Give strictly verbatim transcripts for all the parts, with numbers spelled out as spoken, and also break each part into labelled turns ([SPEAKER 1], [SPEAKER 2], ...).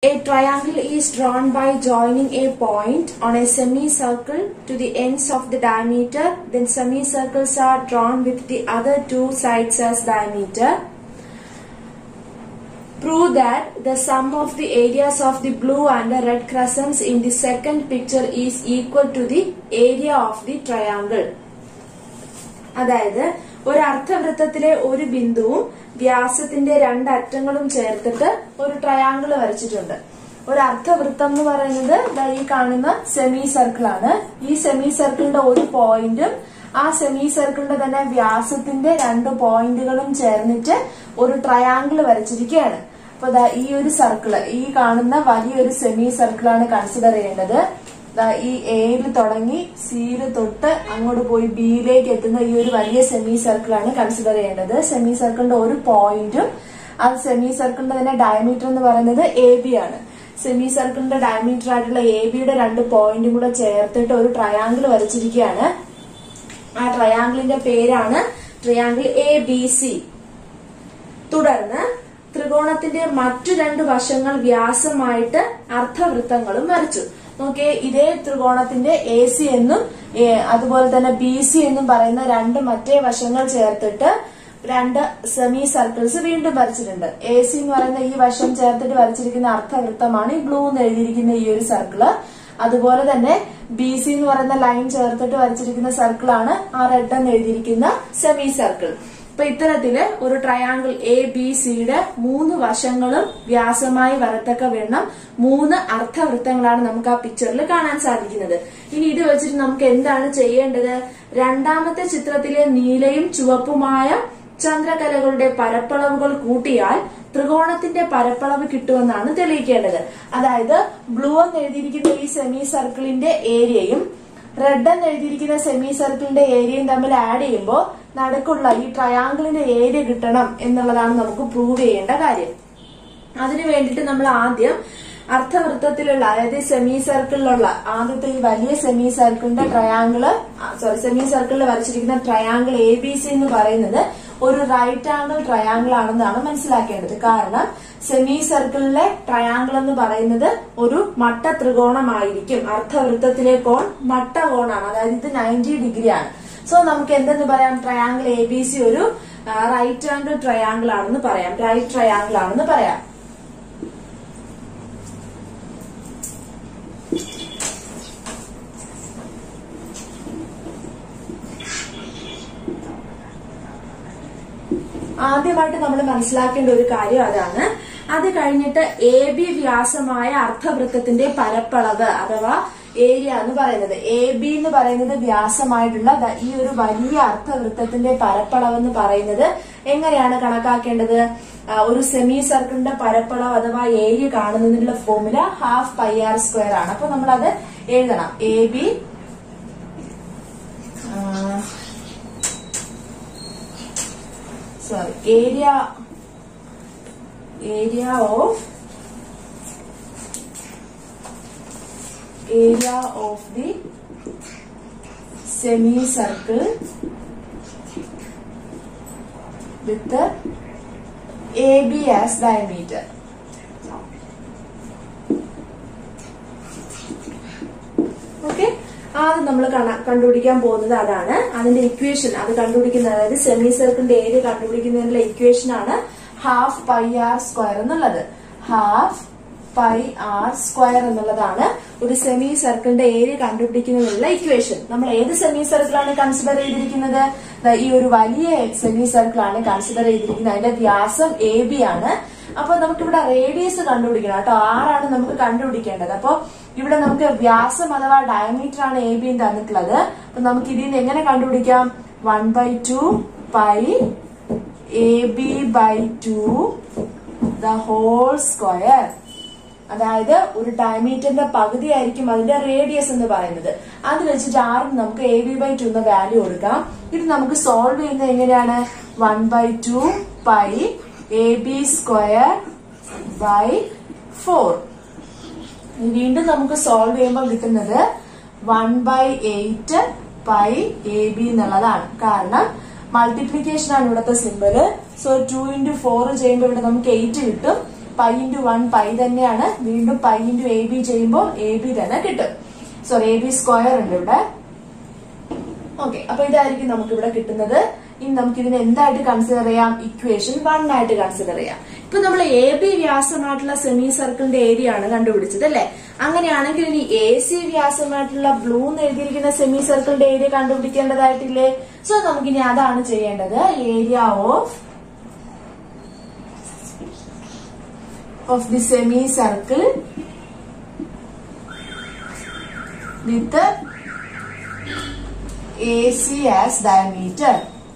[SPEAKER 1] A triangle is drawn by joining a point on a semicircle to the ends of the diameter. Then semicircles are drawn with the other two sides as diameter. Prove that the sum of the areas of the blue and the red crescents in the second picture is equal to the area of the triangle. അതായത് ഒരു അർദ്ധവൃത്തത്തിലെ ഒരു ബിന്ദുവും വ്യാസത്തിന്റെ രണ്ടറ്റങ്ങളും ചേർത്തിട്ട് ഒരു triangle വരച്ചിട്ടുണ്ട്. ഒരു അർദ്ധവൃത്തം എന്ന് പറയുന്നത് ഈ കാണുന്ന സെമി സർക്കിൾ ആണ്. ഈ സെമി സർക്കിളിന്റെ ഒരു പോയിന്റും ആ സെമി സർക്കിളിന്റെ തന്നെ വ്യാസത്തിന്റെ രണ്ട് പോയിന്റുകളും ചേർന്നിട്ട് ഒരു ട്രയാങ്കിൾ വരച്ചിരിക്കുകയാണ്. അപ്പൊ ഈ ഒരു സർക്കിള്, ഈ കാണുന്ന വലിയൊരു സെമി സർക്കിളാണ് കൺസിഡർ ചെയ്യേണ്ടത്. ഈ എയിൽ തുടങ്ങി സിയിൽ തൊട്ട് അങ്ങോട്ട് പോയി ബിയിലേക്ക് എത്തുന്ന ഈ ഒരു വലിയ സെമി സർക്കിളാണ് കൺസിഡർ ചെയ്യേണ്ടത്. സെമി സർക്കിളിന്റെ ഒരു പോയിന്റും ആ സെമി സർക്കിളിന്റെ തന്നെ ഡയമീറ്റർ എന്ന് പറയുന്നത് എ ബി ആണ്. സെമി സർക്കിളിന്റെ ഡയമീറ്റർ ആയിട്ടുള്ള എ ബിയുടെ രണ്ട് പോയിന്റും കൂടെ ചേർത്തിട്ട് ഒരു ട്രയാങ്കിൾ വരച്ചിരിക്കുകയാണ്. ആ ട്രയാങ്കിളിന്റെ പേരാണ് ട്രയാങ്കിൾ എ ബി സി. തുടർന്ന് ത്രികോണത്തിന്റെ മറ്റു രണ്ട് വശങ്ങൾ വ്യാസമായിട്ട് അർദ്ധവൃത്തങ്ങളും വരച്ചു. നോക്കിയേ, ഇതേ ത്രികോണത്തിന്റെ എ സി എന്നും അതുപോലെ തന്നെ ബി സി എന്നും പറയുന്ന രണ്ട് മറ്റേ വശങ്ങൾ ചേർത്തിട്ട് രണ്ട് സെമി സർക്കിൾസ് വീണ്ടും വരച്ചിട്ടുണ്ട്. എ സി എന്ന് പറയുന്ന ഈ വശം ചേർത്തിട്ട് വരച്ചിരിക്കുന്ന അർദ്ധവൃത്തമാണ് ഈ ബ്ലൂ എന്ന് എഴുതിയിരിക്കുന്ന ഈ ഒരു സർക്കിള്. അതുപോലെ തന്നെ ബി സി എന്ന് പറയുന്ന ലൈൻ ചേർത്തിട്ട് വരച്ചിരിക്കുന്ന സർക്കിളാണ് ആ റെഡ് എന്ന് എഴുതിയിരിക്കുന്ന സെമി സർക്കിൾ. അപ്പൊ ഇത്തരത്തില് ഒരു ട്രയാങ്കിൾ എ ബി സിയുടെ മൂന്ന് വശങ്ങളും വ്യാസമായി വരത്തക്ക വേണം മൂന്ന് അർദ്ധവൃത്തങ്ങളാണ് നമുക്ക് ആ പിക്ചറിൽ കാണാൻ സാധിക്കുന്നത്. ഇനി ഇത് വെച്ചിട്ട് നമുക്ക് എന്താണ് ചെയ്യേണ്ടത്? രണ്ടാമത്തെ ചിത്രത്തിലെ നീലയും ചുവപ്പുമായ ചന്ദ്രകലകളുടെ പരപ്പളവുകൾ കൂട്ടിയാൽ ത്രികോണത്തിന്റെ പരപ്പളവ് കിട്ടുമെന്നാണ് തെളിയിക്കേണ്ടത്. അതായത് ബ്ലൂ എന്ന് എഴുതിയിരിക്കുന്ന ഈ സെമി സർക്കിളിന്റെ ഏരിയയും റെഡ് എന്ന് എഴുതിയിരിക്കുന്ന സെമി സർക്കിളിന്റെ ഏരിയയും തമ്മിൽ ആഡ് ചെയ്യുമ്പോൾ നടുക്കുള്ള ഈ ട്രയാങ്കിളിന്റെ ഏരിയ കിട്ടണം എന്നുള്ളതാണ് നമുക്ക് പ്രൂവ് ചെയ്യേണ്ട കാര്യം. അതിനു വേണ്ടിയിട്ട് നമ്മൾ ആദ്യം അർദ്ധവൃത്തത്തിലുള്ള, അതായത് സെമി സർക്കിളിലുള്ള ആദ്യത്തെ ഈ വലിയ സെമി സർക്കിളിന്റെ ട്രയാങ്കിള് സോറി സെമി സർക്കിളിൽ വരച്ചിരിക്കുന്ന ട്രയാങ്കിൾ എ ബി സി എന്ന് പറയുന്നത് ഒരു റൈറ്റ് ആംഗിൾ ട്രയാങ്കിൾ ആണെന്നാണ് മനസ്സിലാക്കേണ്ടത്. കാരണം സെമി സർക്കിളിലെ ട്രയാങ്കിൾ എന്ന് പറയുന്നത് ഒരു മട്ട ത്രികോണമായിരിക്കും. അർദ്ധവൃത്തത്തിലെ കോൺ മട്ട കോണാണ്, അതായത് ഇത് നയൻറ്റി ഡിഗ്രി ആണ്. സോ നമുക്ക് എന്തെന്ന് പറയാം? ട്രയാങ്കിൾ എ ബി സി ഒരു റൈറ്റ് ആംഗിൾ ട്രയാങ്കിൾ ആണെന്ന് പറയാം, റൈറ്റ് ട്രയാങ്കിൾ ആണെന്ന് പറയാം. ആദ്യമായിട്ട് നമ്മൾ മനസ്സിലാക്കേണ്ട ഒരു കാര്യം അതാണ്. അത് കഴിഞ്ഞിട്ട് എ ബി വ്യാസമായ അർദ്ധവൃത്തത്തിന്റെ പരപ്പളവ് അഥവാ ഏരിയ എന്ന് പറയുന്നത്, എ ബി എന്ന് പറയുന്നത് വ്യാസമായിട്ടുള്ള ഈ ഒരു വലിയ അർദ്ധവൃത്തത്തിന്റെ പരപ്പളവ് എന്ന് പറയുന്നത് എങ്ങനെയാണ് കണക്കാക്കേണ്ടത്? ഒരു സെമി സർക്കിളിന്റെ പരപ്പളവ് അഥവാ ഏരിയ കാണുന്നതിനുള്ള formula half pi R square ആണ്. അപ്പൊ നമ്മൾ അത് എഴുതണം. A B sorry area area of area of the semicircle with the A B as diameter. Okay, ആദ്യം നമ്മൾ കണ്ടുപിടിക്കാൻ പോകുന്നത് അതാണ്. അതിന്റെ ഇക്വേഷൻ അത് കണ്ടുപിടിക്കുന്നത്, അതായത് സെമി സർക്കിളിന്റെ ഏരിയ കണ്ടുപിടിക്കുന്നതിനുള്ള ഇക്വേഷൻ ആണ് ഹാഫ് പൈ ആർ സ്ക്വയർ എന്നുള്ളത്. ഹാഫ് പൈ ആർ സ്ക്വയർ എന്നുള്ളതാണ് ഒരു സെമി സർക്കിളിന്റെ ഏരിയ കണ്ടുപിടിക്കുന്നതിനുള്ള ഇക്വേഷൻ. നമ്മൾ ഏത് സെമി സർക്കിളാണ് കൺസിഡർ ചെയ്തിരിക്കുന്നത്? ഈ ഒരു വലിയ സെമി സർക്കിളാണ് കൺസിഡർ ചെയ്തിരിക്കുന്നത്. അതിന്റെ വ്യാസം എ ബി ആണ്. അപ്പൊ നമുക്കിവിടെ റേഡിയസ് കണ്ടുപിടിക്കണം കേട്ടോ. ആറാണ് നമുക്ക് കണ്ടുപിടിക്കേണ്ടത്. അപ്പൊ ഇവിടെ നമുക്ക് വ്യാസം അഥവാ ഡയമീറ്റർ ആണ് എ ബി തന്നിട്ടുള്ളത്. അപ്പൊ നമുക്ക് ഇതിൽ നിന്ന് എങ്ങനെ കണ്ടുപിടിക്കാം? One by two pi A B by two the whole square. അതായത് ഒരു ഡയമീറ്ററിന്റെ പകുതി ആയിരിക്കും അതിന്റെ റേഡിയസ് എന്ന് പറയുന്നത്. അത് വെച്ചിട്ട് ആറിന് നമുക്ക് എ ബി ബൈ ടു എന്ന വാല്യൂ കൊടുക്കാം. ഇത് നമുക്ക് സോൾവ് ചെയ്യുന്നത് എങ്ങനെയാണ്? One by two pi A B square by four. വീണ്ടും നമുക്ക് സോൾവ് ചെയ്യുമ്പോൾ കിട്ടുന്നത് one by eight pi A B എന്നുള്ളതാണ്. കാരണം മൾട്ടിപ്ലിക്കേഷൻ ആണ് ഇവിടുത്തെ symbol. So two into four ചെയ്യുമ്പോൾ ഇവിടെ നമുക്ക് എയ്റ്റ് കിട്ടും. പൈ ഇൻറ്റു വൺ പൈ തന്നെയാണ്, വീണ്ടും പൈ ഇൻറ്റു എ ബി ചെയ്യുമ്പോൾ എ ബി തന്നെ കിട്ടും. സോറി എ ബി സ്ക്വയർ ഉണ്ട് ഇവിടെ. ഓക്കെ, അപ്പൊ ഇതായിരിക്കും നമുക്ക് ഇവിടെ കിട്ടുന്നത്. ഇനി നമുക്ക് ഇതിനെ എന്തായിട്ട് കൺസിഡർ ചെയ്യാം? ഇക്വേഷൻ വൺ ആയിട്ട് കൺസിഡർ ചെയ്യാം. ഇപ്പൊ നമ്മൾ എ ബി വ്യാസമായിട്ടുള്ള സെമി സർക്കിളിന്റെ ഏരിയ ആണ് കണ്ടുപിടിച്ചത് അല്ലെ? അങ്ങനെയാണെങ്കിൽ ഇനി എ സി വ്യാസമായിട്ടുള്ള ബ്ലൂ എന്ന് എഴുതിയിരിക്കുന്ന സെമി സർക്കിളിന്റെ ഏരിയ കണ്ടുപിടിക്കേണ്ടതായിട്ടില്ലേ? സോ നമുക്കിനി അതാണ് ചെയ്യേണ്ടത്. Area of of the semi circle with A C as diameter.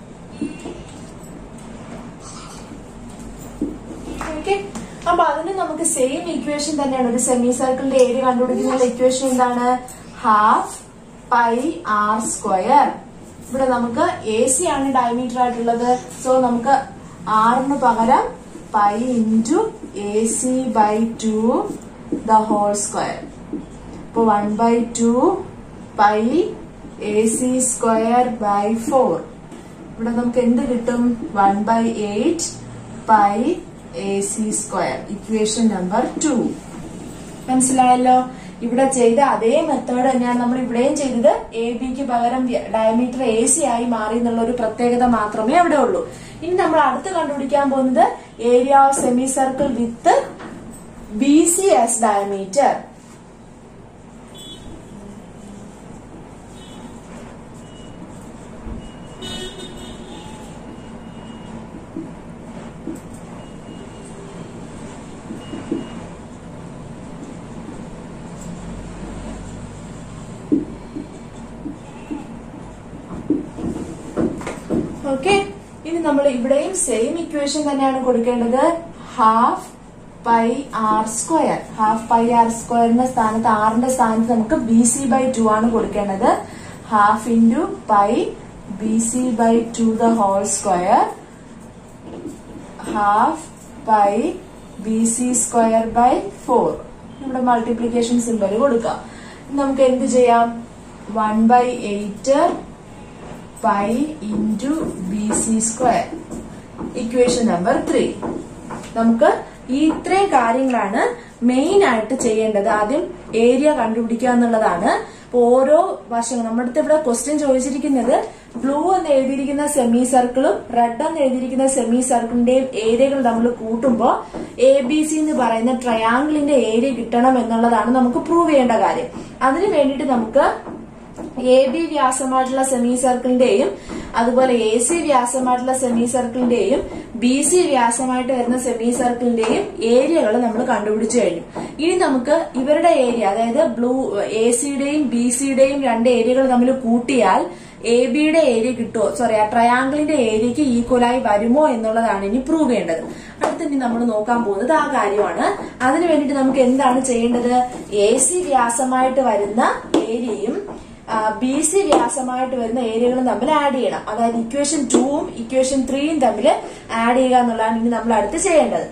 [SPEAKER 1] Okay, അപ്പൊ അതിന് നമുക്ക് സെയിം ഇക്വേഷൻ തന്നെയാണ്. ഒരു സെമി സർക്കിളിന്റെ ഏരിയ കണ്ടുപിടിക്കുന്ന ഇക്വേഷൻ എന്താണ്? Half pi R square. ഇവിടെ നമുക്ക് എ സി ആണ് ഡയമീറ്റർ ആയിട്ടുള്ളത്. സോ നമുക്ക് ആറിന് പകരം pi into A C by two the whole square. അപ്പൊ one by two pi A C square by four. ഇവിടെ നമുക്ക് എന്ത് കിട്ടും? One by eight pi A C square. Equation number two. മനസ്സിലായല്ലോ? ഇവിടെ ചെയ്ത അതേ മെത്തേഡ് തന്നെയാണ് നമ്മൾ ഇവിടെയും ചെയ്തത്. എ ബിക്ക് പകരം ഡയമീറ്റർ എ സി ആയി മാറി എന്നുള്ള ഒരു പ്രത്യേകത മാത്രമേ അവിടെ ഉള്ളൂ. ഇനി നമ്മൾ അടുത്ത് കണ്ടുപിടിക്കാൻ പോകുന്നത് area of semi circle with B C as diameter. Okay, ഇനി നമ്മൾ ഇവിടെയും സെയിം ഇക്വേഷൻ തന്നെയാണ് കൊടുക്കേണ്ടത്. Half pi R square. Half pi R സ്ക്വയറിന്റെ സ്ഥാനത്ത് ആറിന്റെ സ്ഥാനത്ത് നമുക്ക് ബി സി ബൈ ടു ആണ് കൊടുക്കേണ്ടത്. Half into pi B C by two the whole square. Half pi B C square by four. ഇവിടെ മൾട്ടിപ്ലിക്കേഷൻ സിമ്പൽ കൊടുക്കാം. നമുക്ക് എന്ത് ചെയ്യാം? One by eight pi into B C square. Equation number three. നമുക്ക് ഈ ഇത്രയും കാര്യങ്ങളാണ് മെയിൻ ആയിട്ട് ചെയ്യേണ്ടത്. ആദ്യം ഏരിയ കണ്ടുപിടിക്കുക എന്നുള്ളതാണ്. അപ്പൊ ഓരോ വശങ്ങൾ നമ്മുടെ അടുത്ത് ഇവിടെ ക്വസ്റ്റ്യൻ ചോദിച്ചിരിക്കുന്നത് ബ്ലൂ എന്ന് എഴുതിയിരിക്കുന്ന സെമി സർക്കിളും റെഡ് എന്ന് എഴുതിയിരിക്കുന്ന സെമി സർക്കിളിന്റെയും ഏരിയകൾ നമ്മൾ കൂട്ടുമ്പോൾ എ ബി സി എന്ന് പറയുന്ന ട്രയാങ്കിളിന്റെ ഏരിയ കിട്ടണം എന്നുള്ളതാണ് നമുക്ക് പ്രൂവ് ചെയ്യേണ്ട കാര്യം. അതിനു വേണ്ടിയിട്ട് നമുക്ക് എ ബി വ്യാസമായിട്ടുള്ള സെമി സർക്കിളിന്റെയും അതുപോലെ എ സി വ്യാസമായിട്ടുള്ള സെമി സർക്കിളിന്റെയും ബി സി വ്യാസമായിട്ട് വരുന്ന സെമി സർക്കിളിന്റെയും ഏരിയകൾ നമ്മൾ കണ്ടുപിടിച്ചു കഴിഞ്ഞു. ഇനി നമുക്ക് ഇവരുടെ ഏരിയ, അതായത് ബ്ലൂ എ സിയുടെയും ബി സിയുടെയും രണ്ട് ഏരിയകൾ തമ്മിൽ കൂട്ടിയാൽ എ ബിയുടെ ഏരിയ കിട്ടുമോ, സോറി ആ ട്രയാങ്കിളിന്റെ ഏരിയക്ക് ഈക്വലായി വരുമോ എന്നുള്ളതാണ് ഇനി പ്രൂവ് ചെയ്യേണ്ടത്. അടുത്തിനി നമ്മൾ നോക്കാൻ പോകുന്നത് ആ കാര്യമാണ്. അതിനു വേണ്ടിയിട്ട് നമുക്ക് എന്താണ് ചെയ്യേണ്ടത്? എ സി വ്യാസമായിട്ട് വരുന്ന ഏരിയയും ബി സി വ്യാസമായിട്ട് വരുന്ന ഏരിയകളും തമ്മിൽ ആഡ് ചെയ്യണം. അതായത് ഇക്വേഷൻ ടൂവും ഇക്വേഷൻ ത്രീയും തമ്മിൽ ആഡ് ചെയ്യുക എന്നുള്ളതാണ് ഇനി നമ്മൾ അടുത്ത് ചെയ്യേണ്ടത്.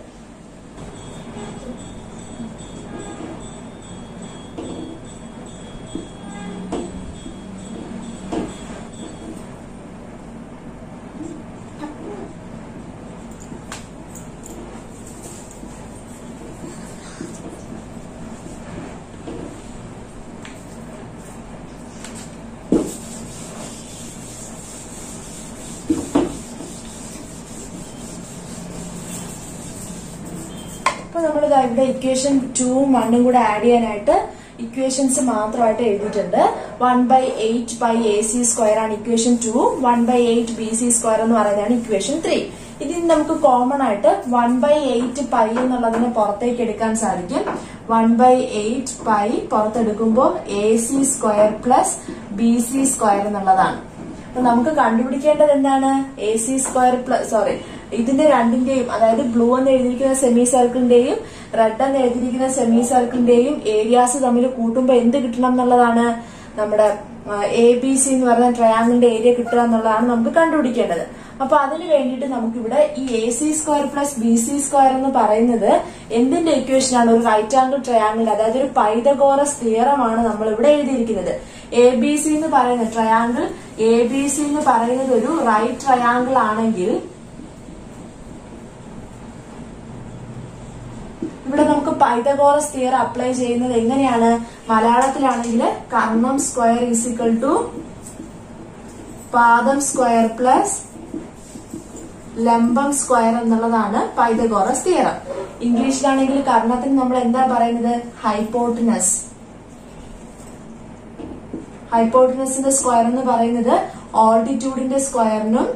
[SPEAKER 1] അപ്പൊ നമ്മളിതാ ഇവിടെ ഇക്വേഷൻ ടൂവും വണ്ണും കൂടെ ആഡ് ചെയ്യാനായിട്ട് ഇക്വേഷൻസ് മാത്രമായിട്ട് എഴുതിയിട്ടുണ്ട്. One by eight by A C square ആണ് equation two. One by eight B C square എന്ന് പറയുന്നതാണ് ഇക്വേഷൻ ത്രീ. ഇതിൽ നമുക്ക് കോമൺ ആയിട്ട് വൺ ബൈ എയ്റ്റ് പൈ എന്നുള്ളതിനെ പുറത്തേക്ക് എടുക്കാൻ സാധിക്കും. വൺ ബൈ എയ്റ്റ് പൈ പുറത്തെടുക്കുമ്പോൾ A C square plus B C square എന്നുള്ളതാണ്. അപ്പൊ നമുക്ക് കണ്ടുപിടിക്കേണ്ടത് എന്താണ്? A C square plus sorry ഇതിന്റെ രണ്ടിന്റെയും, അതായത് ബ്ലൂ എന്ന് എഴുതിയിരിക്കുന്ന സെമി സർക്കിളിന്റെയും റെഡ് എന്ന് എഴുതിയിരിക്കുന്ന സെമി സർക്കിളിന്റെയും ഏരിയാസ് തമ്മിൽ കൂട്ടുമ്പോൾ എന്ത് കിട്ടണം എന്നുള്ളതാണ്? നമ്മുടെ എ ബി സി എന്ന് പറയുന്ന ട്രയാങ്കിളിന്റെ ഏരിയ കിട്ടുക എന്നുള്ളതാണ് നമുക്ക് കണ്ടുപിടിക്കേണ്ടത്. അപ്പൊ അതിന് വേണ്ടിയിട്ട് നമുക്കിവിടെ ഈ A C square plus B C square എന്ന് പറയുന്നത് എന്തിന്റെ ഇക്വേഷൻ ആണ്? ഒരു റൈറ്റ് ആംഗിൾ ട്രയാങ്കിൾ, അതായത് ഒരു പൈതഗോറസ് തിയറമാണ് നമ്മൾ ഇവിടെ എഴുതിയിരിക്കുന്നത്. എ ബി സി എന്ന് പറയുന്ന ട്രയാങ്കിൾ എ ബി സി എന്ന് പറയുന്നത് ഒരു റൈറ്റ് ട്രയാങ്കിൾ ആണെങ്കിൽ ഇവിടെ നമുക്ക് പൈതഗോറസ് തിയറം അപ്ലൈ ചെയ്യുന്നത് എങ്ങനെയാണ്? മലയാളത്തിലാണെങ്കിൽ കർണം സ്ക്വയർ ഈസ് ഈക്വൽ ടു പാദം സ്ക്വയർ പ്ലസ് ലംബം സ്ക്വയർ എന്നുള്ളതാണ് പൈതഗോറസ് തിയറം. ഇംഗ്ലീഷിലാണെങ്കിൽ കർണത്തിന് നമ്മൾ എന്താ പറയുന്നത്? ഹൈപ്പോട്ടനസ്. ഹൈപ്പോട്ടനസിന്റെ സ്ക്വയർ എന്ന് പറയുന്നത് ഓൾട്ടിറ്റ്യൂഡിന്റെ സ്ക്വയറിനും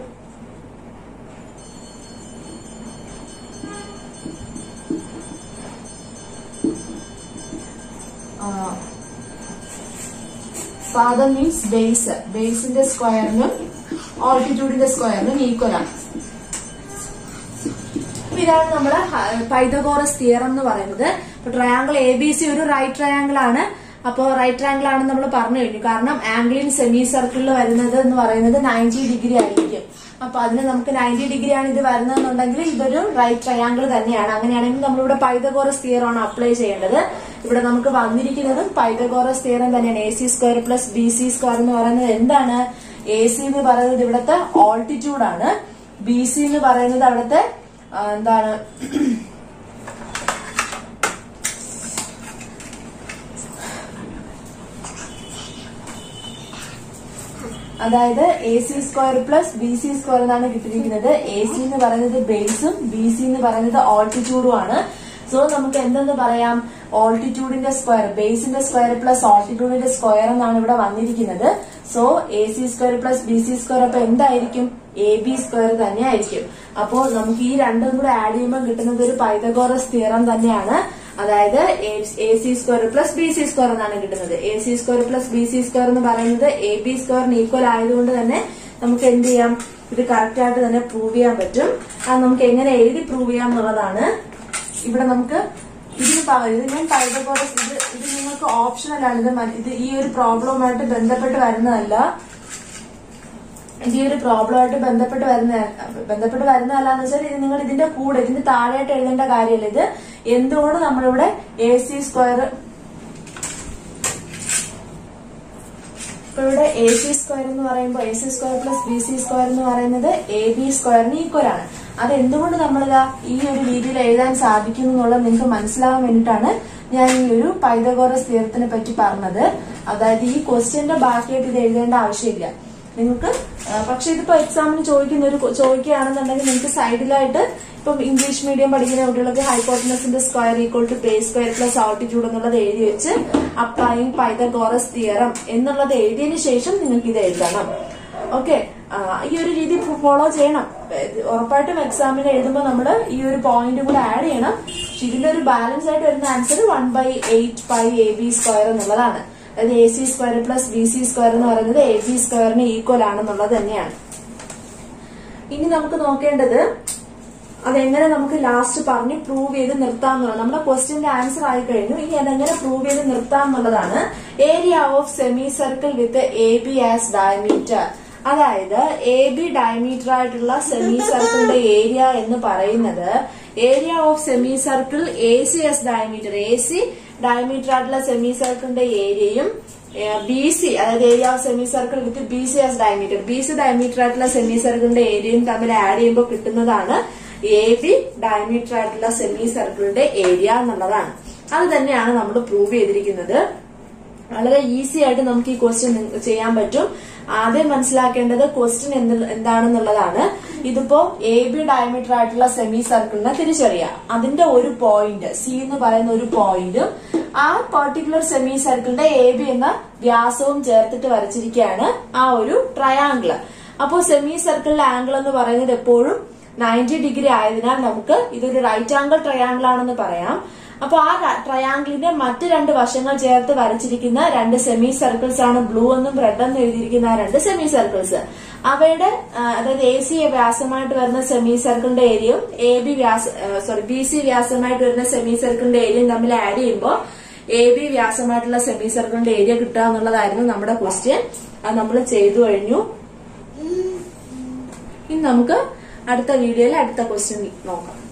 [SPEAKER 1] പാദം മീൻസ് ബേസ്, ബേസിന്റെ സ്ക്വയറിനും ഓൾട്ടിറ്റ്യൂഡിന്റെ സ്ക്വയറിനും ഈക്വൽ ആണ്. ഇതാണ് നമ്മുടെ പൈതഗോറസ് തിയറം എന്ന് പറയുന്നത്. അപ്പൊ ട്രയാങ്കിൾ എ ബി സി ഒരു റൈറ്റ് ട്രയാങ്കിൾ ആണ്. അപ്പോ റൈറ്റ് ട്രയാങ്കിൾ ആണെന്ന് നമ്മൾ പറഞ്ഞു കഴിഞ്ഞു. കാരണം ആംഗിൾ ഇൻ സെമി സർക്കിളിൽ വരുന്നത് എന്ന് പറയുന്നത് നയൻറ്റി ഡിഗ്രി ആയിരിക്കും. അപ്പൊ അതിന് നമുക്ക് നയൻറ്റി ഡിഗ്രി ആണ് ഇത് വരുന്നതെന്നുണ്ടെങ്കിൽ ഇതൊരു റൈറ്റ് ട്രയാങ്കിൾ തന്നെയാണ്. അങ്ങനെയാണെങ്കിൽ നമ്മളിവിടെ പൈതഗോറസ് തിയറം ആണ് അപ്ലൈ ചെയ്യേണ്ടത്. ഇവിടെ നമുക്ക് വന്നിരിക്കുന്നതും പൈതഗോറസ് തിയറം തന്നെയാണ്. A C square plus B C square എന്ന് പറയുന്നത് എന്താണ്? എ സി എന്ന് പറയുന്നത് ഇവിടുത്തെ ഓൾട്ടിറ്റ്യൂഡ് ആണ്. ബി സി എന്ന് പറയുന്നത് അവിടുത്തെ എന്താണ്? അതായത് A C square plus B C square എന്നാണ് കിട്ടിയിരിക്കുന്നത്. എ സി എന്ന് പറയുന്നത് ബേസും ബി സി എന്ന് പറയുന്നത് ഓൾട്ടിറ്റ്യൂഡും ആണ്. സോ നമുക്ക് എന്തെന്ന് പറയാം? ഓൾട്ടിറ്റ്യൂഡിന്റെ സ്ക്വയർ, ബേസിന്റെ സ്ക്വയർ പ്ലസ് ഓൾട്ടിറ്റ്യൂഡിന്റെ സ്ക്വയർ എന്നാണ് ഇവിടെ വന്നിരിക്കുന്നത്. So A C square plus B C square അപ്പൊ എന്തായിരിക്കും? എ ബി സ്ക്വയർ തന്നെ ആയിരിക്കും. അപ്പോ നമുക്ക് ഈ രണ്ടും കൂടെ ആഡ് ചെയ്യുമ്പോൾ കിട്ടുന്നത് ഒരു പൈതഗോറസ് തിയറം തന്നെയാണ്. അതായത് A C square plus B C square എന്നാണ് കിട്ടുന്നത്. A C square plus B C square എന്ന് പറയുന്നത് എ ബി സ്ക്വയറിന് ഈക്വൽ ആയതുകൊണ്ട് തന്നെ നമുക്ക് എന്ത് ചെയ്യാം? ഇത് കറക്റ്റ് ആയിട്ട് തന്നെ പ്രൂവ് ചെയ്യാൻ പറ്റും. അത് നമുക്ക് എങ്ങനെ എഴുതി പ്രൂവ് ചെയ്യാം എന്നുള്ളതാണ്. ഇവിടെ നമുക്ക് ഇതിന് ഇത് ഞാൻ പൈതഗോറസ് ഇത് ഇത് നിങ്ങൾക്ക് ഓപ്ഷണൽ ആണ്. ഇത് ഇത് ഈ ഒരു പ്രോബ്ലവുമായിട്ട് ബന്ധപ്പെട്ട് വരുന്നതല്ല. ഇത് ഈ ഒരു പ്രോബ്ലമായിട്ട് ബന്ധപ്പെട്ട് വരുന്ന ബന്ധപ്പെട്ട് വരുന്നതല്ല എന്ന് വെച്ചാൽ ഇത് നിങ്ങൾ ഇതിന്റെ കൂടെ ഇതിന്റെ താഴെയായിട്ട് എഴുതേണ്ട കാര്യമല്ല. ഇത് എന്തുകൊണ്ട് നമ്മളിവിടെ എ സി സ്ക്വയർ ഇപ്പൊ ഇവിടെ എ സി സ്ക്വയർ എന്ന് പറയുമ്പോൾ A C square plus B C square എന്ന് പറയുന്നത് എ ബി സ്ക്വയറിന് ഈക്വൽ ആണ്. അത് എന്തുകൊണ്ട് നമ്മളിതാ ഈ ഒരു രീതിയിൽ എഴുതാൻ സാധിക്കുന്നു എന്നുള്ളത് നിങ്ങൾക്ക് മനസ്സിലാവാൻ വേണ്ടിയിട്ടാണ് ഞാൻ ഈ ഒരു പൈതഗോറസ് തിയറത്തിനെ പറ്റി പറഞ്ഞത്. അതായത് ഈ ക്വസ്റ്റ്യന്റെ ബാക്കിയായിട്ട് ഇത് എഴുതേണ്ട ആവശ്യമില്ല നിങ്ങൾക്ക്. പക്ഷെ ഇതിപ്പോ എക്സാമിന് ചോദിക്കുന്ന ഒരു ചോദിക്കുകയാണെന്നുണ്ടെങ്കിൽ നിങ്ങൾക്ക് സൈഡിലായിട്ട് ഇപ്പം ഇംഗ്ലീഷ് മീഡിയം പഠിക്കുന്ന കുട്ടികൾക്ക് ഹൈപ്പോട്ടനസിന്റെ square equal to base square plus altitude എന്നുള്ളത് എഴുതി വെച്ച് അപ്ലൈയിങ് പൈതഗോറസ് തിയറം എന്നുള്ളത് എഴുതിയതിനു ശേഷം നിങ്ങൾക്ക് ഇത് എഴുതണം. ഓക്കെ, ഈ ഒരു രീതി ഫോളോ ചെയ്യണം. ഉറപ്പായിട്ടും എക്സാമിന് എഴുതുമ്പോൾ നമ്മൾ ഈ ഒരു പോയിന്റ് കൂടെ ആഡ് ചെയ്യണം. ഇതിന്റെ ഒരു ബാലൻസ് ആയിട്ട് വരുന്ന answer one by eight pi A B square എന്നുള്ളതാണ്. അതായത് A C square plus B C square എന്ന് പറയുന്നത് എ ബി സ്ക്വയറിന് ഈക്വൽ ആണെന്നുള്ളത് തന്നെയാണ്. ഇനി നമുക്ക് നോക്കേണ്ടത് അതെങ്ങനെ നമുക്ക് ലാസ്റ്റ് പറഞ്ഞ് പ്രൂവ് ചെയ്ത് നിർത്താം എന്നുള്ളത്. നമ്മുടെ ക്വസ്റ്റ്യന്റെ ആൻസർ ആയി കഴിഞ്ഞു. ഇനി അതെങ്ങനെ പ്രൂവ് ചെയ്ത് നിർത്താം എന്നുള്ളതാണ്. Area of semi circle with A B as diameter. അതായത് എ ബി ഡയമീറ്റർ ആയിട്ടുള്ള സെമി സർക്കിളിന്റെ ഏരിയ എന്ന് പറയുന്നത് area of semi circle A C as diameter, A C diameter ആയിട്ടുള്ള സെമി സർക്കിളിന്റെ ഏരിയയും ബി സി അതായത് area of semi circle with B C as diameter, B C diameter ആയിട്ടുള്ള semi സർക്കിളിന്റെ ഏരിയയും തമ്മിൽ ആഡ് ചെയ്യുമ്പോൾ കിട്ടുന്നതാണ് എ ബി ഡയമീറ്റർ ആയിട്ടുള്ള സെമി സർക്കിളിന്റെ ഏരിയ എന്നുള്ളതാണ്. അത് തന്നെയാണ് നമ്മൾ പ്രൂവ് ചെയ്തിരിക്കുന്നത്. വളരെ ഈസി ആയിട്ട് നമുക്ക് ഈ ക്വസ്റ്റ്യൻ ചെയ്യാൻ പറ്റും. ആദ്യം മനസ്സിലാക്കേണ്ടത് ക്വസ്റ്റ്യൻ എന്താണെന്നുള്ളതാണ്. ഇതിപ്പോ എ ബി ഡയമീറ്റർ ആയിട്ടുള്ള സെമി സർക്കിളിനെ തിരിച്ചറിയാം. അതിന്റെ ഒരു പോയിന്റ് സി എന്ന് പറയുന്ന ഒരു പോയിന്റും ആ പെർട്ടിക്കുലർ സെമി സർക്കിളിന്റെ എ ബി എന്ന വ്യാസവും ചേർത്തിട്ട് വരച്ചിരിക്കുകയാണ് ആ ഒരു ട്രയാങ്കിള്. അപ്പോൾ സെമി സർക്കിളിലെ ആംഗിൾ എന്ന് പറയുന്നത് എപ്പോഴും നയൻറ്റി ഡിഗ്രി ആയതിനാൽ നമുക്ക് ഇതൊരു റൈറ്റ് ആംഗിൾ ട്രയാങ്കിൾ ആണെന്ന് പറയാം. അപ്പൊ ആ ട്രയാങ്കിളിന്റെ മറ്റ് രണ്ട് വശങ്ങൾ ചേർത്ത് വരച്ചിരിക്കുന്ന രണ്ട് സെമി സർക്കിൾസ് ആണ് ബ്ലൂ എന്നും റെഡ് എന്നും എഴുതിയിരിക്കുന്ന ആ രണ്ട് സെമി സർക്കിൾസ്. അവയുടെ അതായത് എ സി വ്യാസമായിട്ട് വരുന്ന സെമി സർക്കിളിന്റെ ഏരിയയും എ ബി വ്യാസ സോറി ബി സി വ്യാസമായിട്ട് വരുന്ന സെമി സർക്കിളിന്റെ ഏരിയയും തമ്മിൽ ആഡ് ചെയ്യുമ്പോൾ എ ബി വ്യാസമായിട്ടുള്ള സെമി സർക്കിളിന്റെ ഏരിയ കിട്ടുക എന്നുള്ളതായിരുന്നു നമ്മുടെ ക്വസ്റ്റ്യൻ. അത് നമ്മൾ ചെയ്തു കഴിഞ്ഞു. ഇനി നമുക്ക് അടുത്ത വീഡിയോയിൽ അടുത്ത ക്വസ്റ്റ്യൻ നോക്കാം.